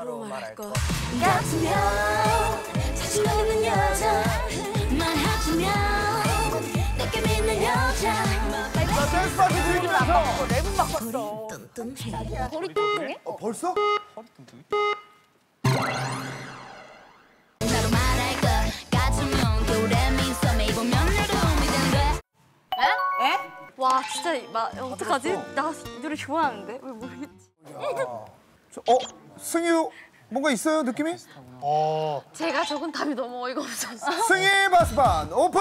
바로 말할 것 같으면 자신 없는 여자 말하자면 내게 믿는 여자 자, 댄스 파티 즐기면서 랩은 바꿨어. 뚱뚱해 머리 뚱뚱해? 벌써? 나로 말할 것 같으면 겨울에 민소매 입으면 여름이 되는 거야. 에? 와 진짜 어떡하지? 나 이 노래 좋아하는데 왜 모르겠지? 승유 뭔가 있어요, 느낌이? 제가 적은 답이 너무 어이가 없어서. 승희 바스반 오픈!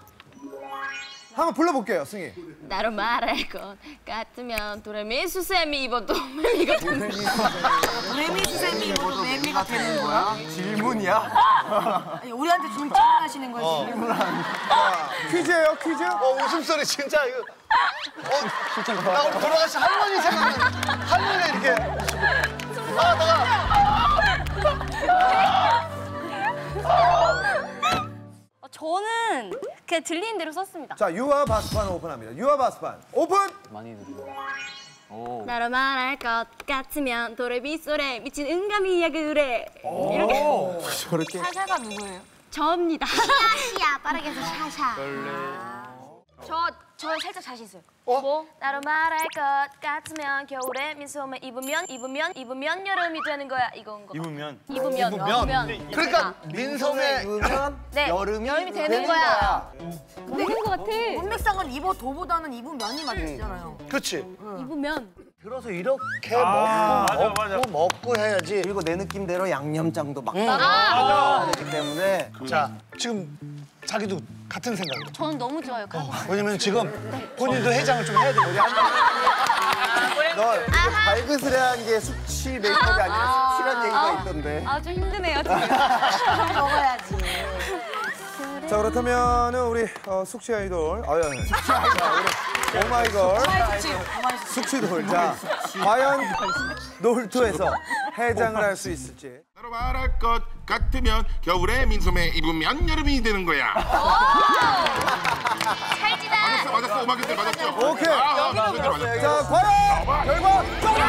한번 불러볼게요, 승희. 나로 말할 것 같으면 도레미 수세미 입어도 매미가 되는 거야. 도레미 수세미 입어도 매미가 되는 거야? 질문이야? 아니, 우리한테 좀 질문하시는 거지. 퀴즈예요, 퀴즈? 웃음소리 진짜 이거. 나 오늘 돌아가신 할머니 생각나는. 할머니가 이렇게. 저는 그냥 들리는 대로 썼습니다. 자, 유아 바스반 오픈합니다. 유아 바스반 오픈! 나로 말할 것 같으면 도레미 소레 미친 응감이야 그래. 저렇게. 사사가 누구예요? 저입니다. 샤시야 빠르게 해서 샤샤 저 살짝 자신 있어요. 뭐? 나로 말할 것 같으면 겨울에 민소매 입으면 여름이 되는 거야. 이건 거. 입으면. 그러니까 민소매 네. 여름이 되는 거야. 되는 것 같아. 문맥상은 입어도보다는 입으면이 맞으시잖아요. 그렇지. 입으면. 들어서 이렇게 먹고 해야지. 그리고 내 느낌대로 양념장도 막 따라 되기 때문에 자, 지금 자기도 같은 생각이에요. 저는 너무 좋아요. 왜냐면 지금 본인도 해장을 좀 해야 되거든요. 너 발그스레한 게 숙취 메이크업이 아니라 숙취란 얘기가 있던데. 아주 힘드네요 지금. 먹어야지. 자, 그렇다면은 우리 숙취 아이돌. 우리 오마이걸. 숙취돌. 자, 과연 놀토에서 해장을 할 수 있을지. 나로 말할 것 같으면 겨울에 민소매 입으면 여름이 되는 거야. 찰지다 맞았어. 음악인들 맞았죠? 오케이. 음악인들 맞았어. 자, 과연 결과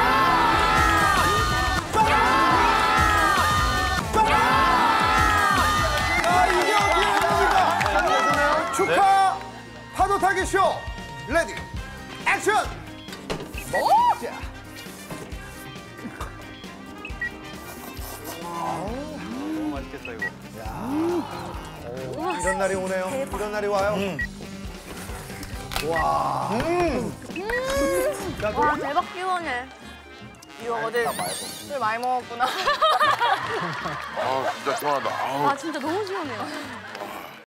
이게 어떻게 됩니까? 축하 파도 타기 쇼 레디 액션! 먹자. 이런 날이 오네요. 이런 날이 와요. 와. 와 대박 시원해. 이거 어제 술 많이 먹었구나. 진짜 시원하다. 아 진짜 너무 시원해요.